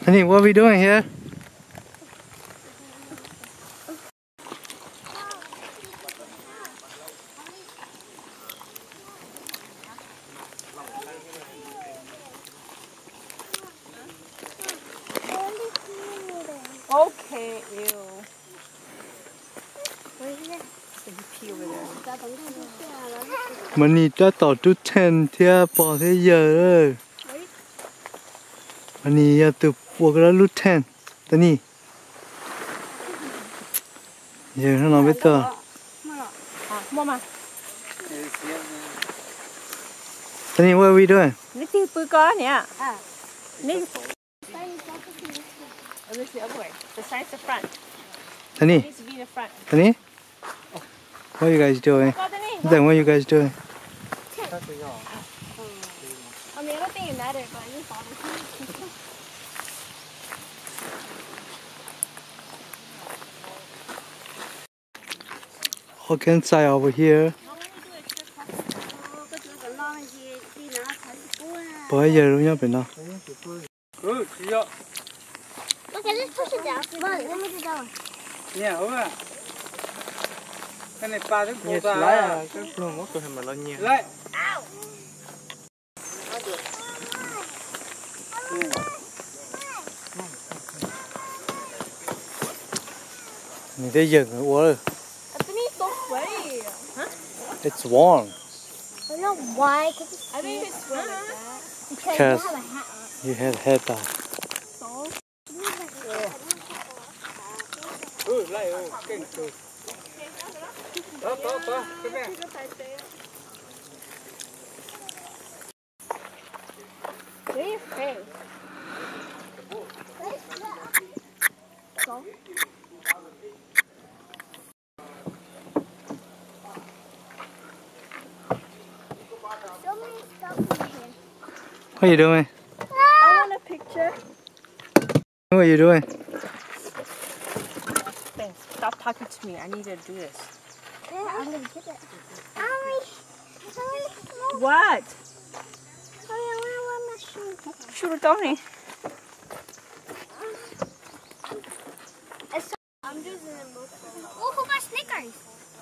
Honey, what are we doing here? Okay, ew. Where's he at? So you pee over there. Mình đã tỏ chút ten thia bỏ thế giờ rồi. Mình từ buộc ra lúc ten. Tani. Giờ nó nói biết tờ. Mama. Tani, what are we doing? Nó tiêu bự có nè. This is the other way. The side's the front. Tani, It needs to be the front. Tani. What are you guys doing? Then what are you guys doing? I mean, I don't think it mattered, but I just thought it was. Look inside over here. Bây giờ luôn nhá bên nào. Look, I just pushed it down. Come on, let me do that one. Nè, ốm à. Cái này ba đứa Yes, cô lại ta. à, cái luôn mất rồi mà lo nhiều. Lại. Nhìn thấy dừng rồi quá rồi. Anthony's so sweaty. Huh? It's warm. I don't know why. I think it's sweat like that. Because you have a hat on. You had head on. Lại, kinh rồi. Đó, cái này. Where are your face? So many stuff in here. What are you doing? I want a picture. What are you doing? Ben, stop talking to me. I need to do this. Yeah, I'm gonna get it. What? I wanna wear my shoes. Shoot Tony. I'm just in the mood. Oh, who got Snickers?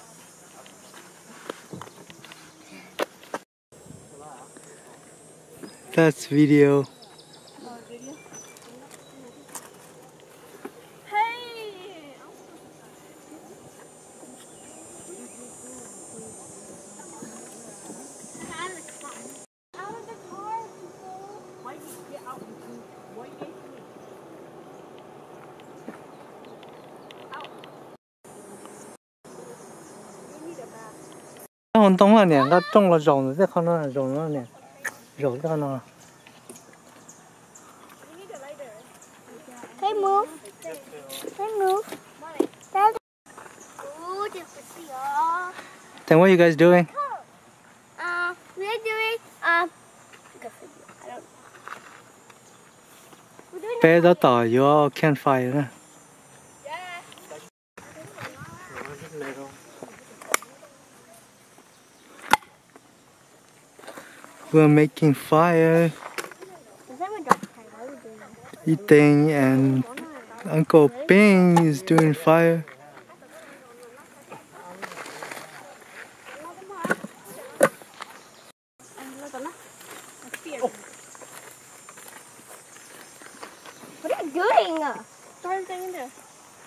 That's video. Hey! Out of the car. Out of the car, people. Why did you get out? Why did you get Nó không tông là nè, nó trong là rồng rồi, không nó là rồng nó nè. Rồng cái nó. Hey, move. Hey, move. Dad. Ooh, this is y'all. Then what are you guys doing? We're doing, we're doing Bé đó tỏ vô campfire đó. We're making fire, eating, and Uncle Bing is doing fire. What are you doing? Throw everything in there.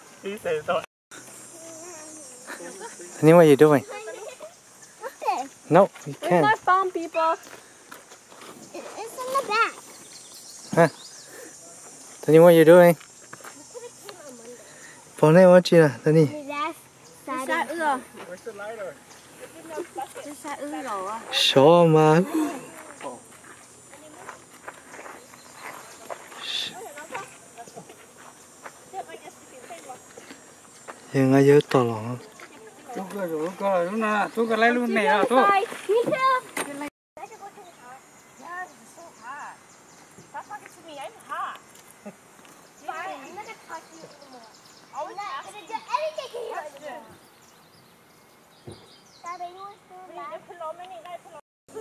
Honey, what are you doing? What's this? No, you Where's can't. my phone, people? It's in the back. Honey, what are you doing? Bỏ này what you Honey? That's Sa ưa. Where's the lighter? Chứ sa ưa rồi. Show mà. Giờ ngay dưới tỏ lỏng. Chú cơ rồi, nè, chú cơ lấy luôn nè, chú. Me too. Stop talking to me. I'm hot. Fine, I'm not gonna touch you anymore. I'm not gonna do anything to you anymore. Dad, you want to do that?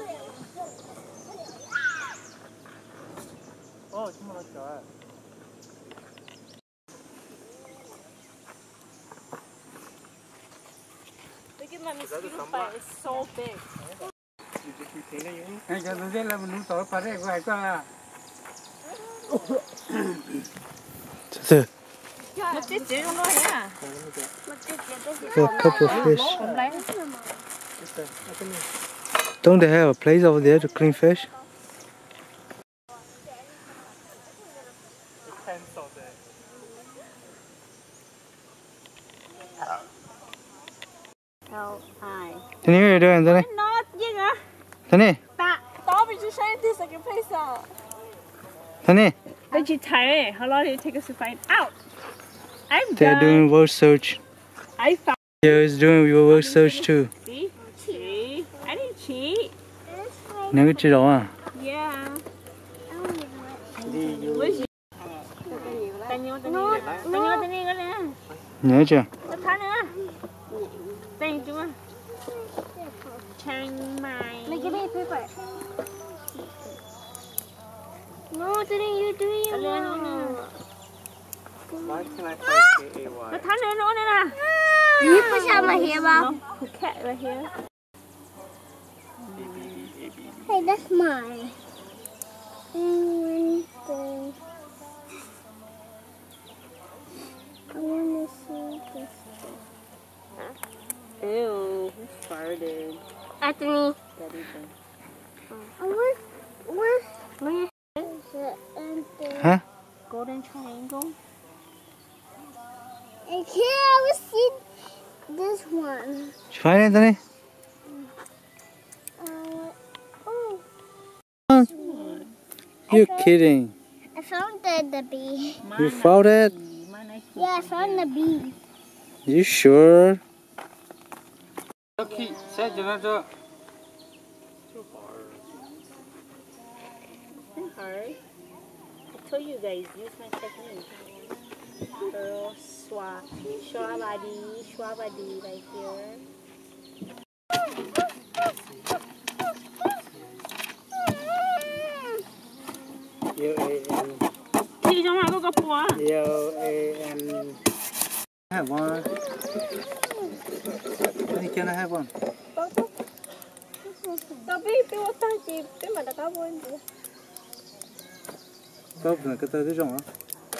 Ồ, chúng nó trời. see my mosquito bite is so big. Anh cho tôi biết là mình tối phải đây phải có là từ Nó chết chết không nói hả? a couple of fish. Don't they have a place over there to clean fish? L.I. Then here you're doing, Danny. Not gì hả? Danny, Đó bị chú say this like a place out. Danny. But you tired. How long did it take us to find out? I'm They're done. doing word search. I found. Yeah, it's doing your word search too. See? Cheat. I didn't cheat. Nhớ chị đó à? Yeah. đi vô Where's you? Tao nhớ cái nè. Nhớ chưa? Nó thả nữa. Thank you. Chiang Mai. Like, give me a paper. No, didn't you do it? Why can I find KAY? Nó thả nữa nè. You push out my hair, Bob. No, Phuket right here. Hey, that's mine. And Wednesday. I want to see this. Ew, who farted? Anthony. Daddy done. Where's it? Anthony. Huh? Golden triangle. I can't ever see this one. Did you find it, Danny? Oh, You're kidding. I found the bee. You found it? Yeah, I found the bee. You sure? Khi sẽ cho nó cho It's hard. I told you guys, use my technique. Girl, swabadi right here. L-A-N Chị trong này có cặp bùa. L-A-N Have one. Danny, can I have one? Tapi what time chị mà đã có buồn gì? Có phải cái tơ cái rồng á?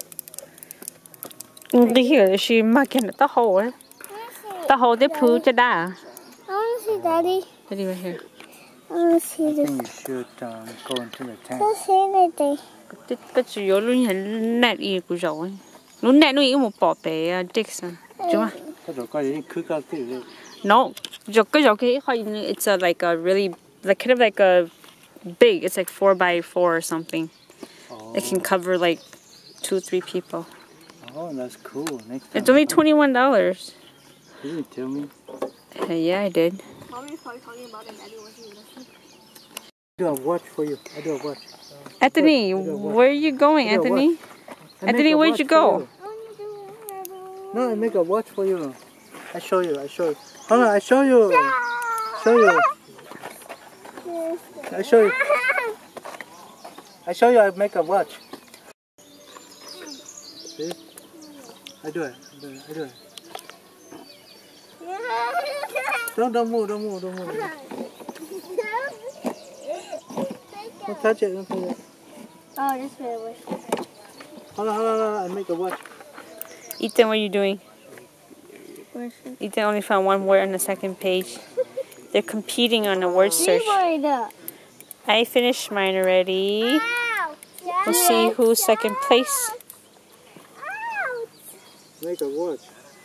Đi hiểu chị mà cái nó tao hồ ấy. Tao hồ để phù cho đã. I want to see Daddy. Daddy right here. I want to see I this. think you should go into the tank. Let's see Daddy. Cái chủ yếu luôn hiện nét ý của rồi. Luôn nét nó ý một bỏ bé Dixon. Chú mà. Cái đồ coi gì cứ cao tí. No, it's like a really, like kind of like a big. It's like 4x4 or something. It can cover like 2-3 people. Oh, that's cool. Next time. It's only $21. You didn't tell me. Yeah, I did. Mommy was probably talking about it. Daddy wasn't listening. I do a watch for you. I do a watch. Anthony, where are you going, Yeah, Anthony? I make Anthony, a where'd watch you for go? No, I make a watch for you. I show you. Hold on, I show you. Show you. I show you. I show you. I make a watch. See? I do it. Don't move. Don't touch it. Oh, just wait. Hold on. I make a watch. Ethan, what are you doing? Ethan only found one word on the second page. They're competing on a word search. I finished mine already. We'll see who's second place. Make a watch.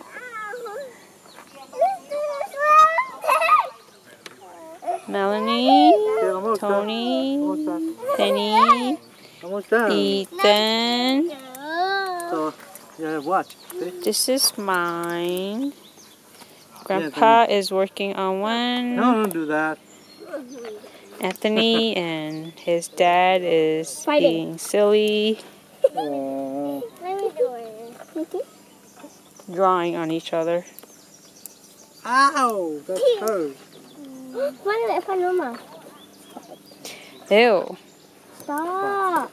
Melanie, Okay, almost done. Tony, Almost done. Penny, Almost done. Ethan. So, yeah, watch. See? This is mine. Grandpa is working on one. No, don't do that. Anthony and his dad is being silly, Oh. Let me do it. drawing on each other. Ow, that hurt. What is it for Mama? Ew. Stop.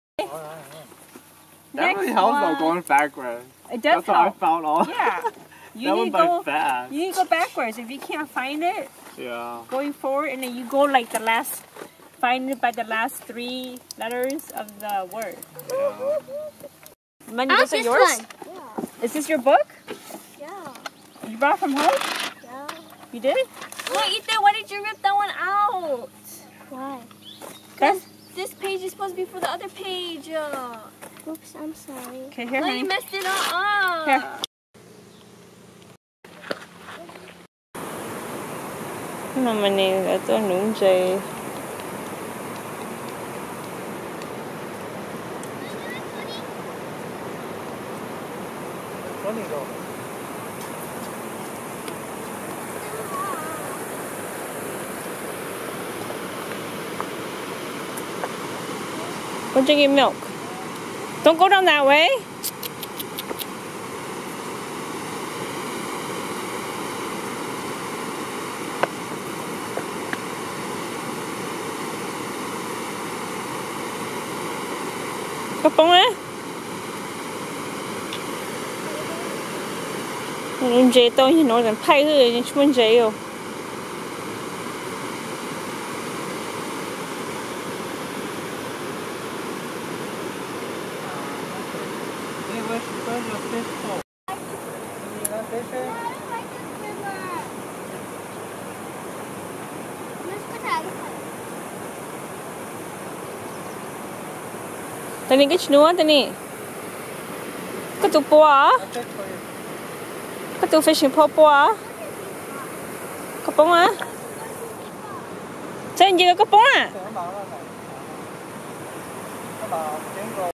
That really helps though going backward. It That's does how I help. found all. Yeah. You need to go fast. You need to go backwards. If you can't find it, going forward, and then you go like the last, find it by the last 3 letters of the word. Money, those are yours? Yeah. Is this your book? Yeah. You brought it from home? Yeah. You did? Wait, Ethan, why did you rip that one out? Why? Because this page is supposed to be for the other page. Oops, I'm sorry. Okay, here, No, honey. you messed it up. Here. Naman eh, ito nung Jay. We're drinking milk. Don't go down that way. Kapong eh. Yung Jay to, you know, then pay her, yung chmun Jay yo. Where's your fish for? You got fish here? Tani ka chinua, tani. Katupo ah. I'll check for you. Katu fishing popo ah. Kapong ah. Saan yung kapong ah? Nó bảo là này. Nó bảo tiếng rồi.